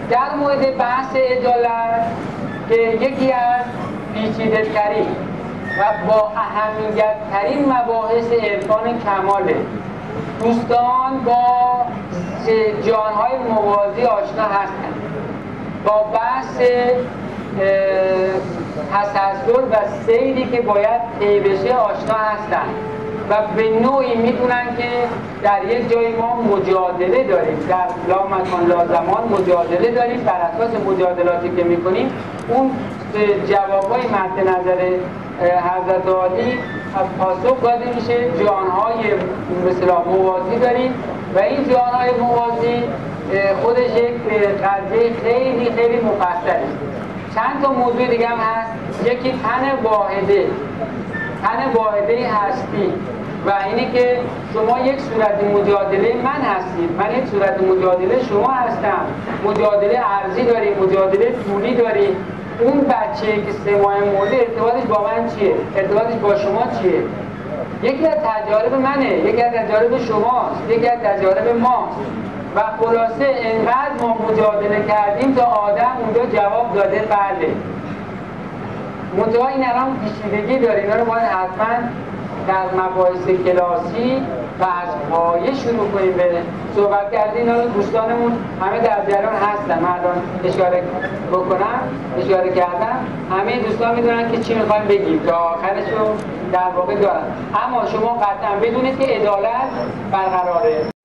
در مورد بحث عدالت که یکی از پیچیده‌ترین و با اهمیت‌ترین مباحث عرفان کماله، دوستان با جانهای موازی آشنا هستند، با بحث تسلسل و سیری که باید طی بشه آشنا هستند و به نوعی میدونن که در یک جای ما مجادله داریم، در لا مکان لا زمان مجادله داریم. بر اساس مجادلاتی که میکنیم اون جوابای مد نظر حضرت عالی پاسخ داده میشه. جانهای مثلا موازی داریم و این جانهای موازی خودش یک قضیه خیلی خیلی مفصله. چند تا موضوع دیگه هم هست. یکی تن واحده هستی و اینه که شما یک صورت مجادله من هستید، من یک صورت مجادله شما هستم. مجادله ارضی داریم، مجادله طولی داریم. اون بچه که 3 ماه مرده ارتباطش با من چیه؟ ارتباطش با شما چیه؟ یکی از تجارب منه، یکی از تجارب شماست، یکی از تجارب ماست و خلاصه انقدر ما مجادله کردیم تا آدم اونجا جواب داده بله. منتها این الان پیچیدگی داره، اینا رو باید حتما در مباحث کلاسی و از پایه شروع کنیم به صحبت کردن. اینا رو دوستانمون همه در جریان هستن. من الان اشاره کردم، همه دوستان میدونن که چی میخوایم بگیم تا آخرش رو در واقع دارن. اما شما قطعا بدونید که عدالت برقراره.